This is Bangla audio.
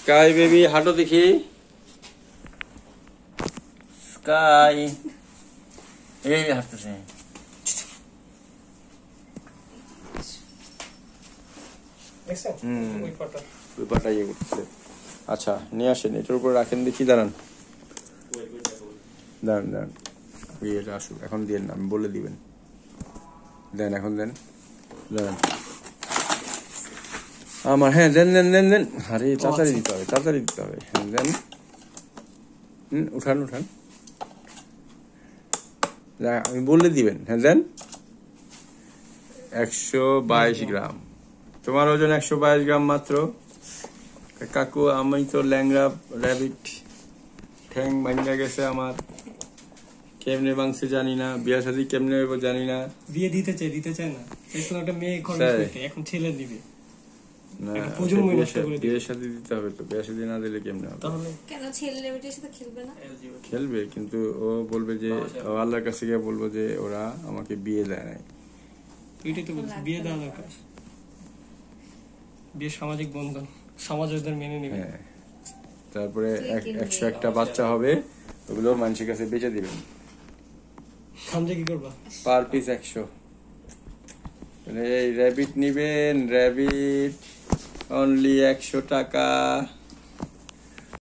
স্কাই বেবি হাঁটো দেখি। স্কাই এই হাঁটতেছে। ওই পাটা ইয়ে করতেছে। আচ্ছা নিয়ে আসেন, এটার উপর রাখেন দেখি। দাঁড়ান দাঁড়ান দাঁড়ান, এটা আসুক। এখন দিয়েন না, আমি বলে দিবেন। দেন এখন দেন, দাঁড়ান আমার। হ্যাঁ দেন দেন দেন দেন। আরে তাড়াতাড়ি দিতে হবে, তাড়াতাড়ি দিতে হবে। হ্যাঁ দেন। উঠান উঠান, আমি বললে দিবেন। হ্যাঁ দেন। 122 গ্রাম। তোমার ওজন 122 গ্রাম মাত্র। কাকু আমি তো ল্যাংড়া র্যাবিট, ঠ্যাং ভাঙ্গা গেছে আমার। কেমনে ভাঙছে জানি না, বিয়ে শাদী কেমনে হইব জানি না। বিয়ে দিতে চায় না, একটা মেয়ে এখন ছেলে দিবে না, বিয়ে শাদী দিতে হবে তো। বিয়ে শাদী না দিলে কেমনে হবে? কেন ছেলে মেয়েটার সাথে খেলবে না? খেলবে, কিন্তু ও বলবে যে আল্লাহর কাছে গিয়ে বলবো যে ওরা আমাকে বিয়ে দেয় নাই। এটাই তো বলছি, বিয়ে দেওয়া দরকার। বিয়ে সামাজিক বন্ধন, সমাজ ওদের মেনে নেবে। হ্যাঁ, তারপরে 101টা বাচ্চা হবে, ওগুলো মানুষের কাছে বেচে দিবেন। কি করবা? Per piece 100। এই র্যাবিট নিবেন, র্যাবিট অনলি 100 টাকা।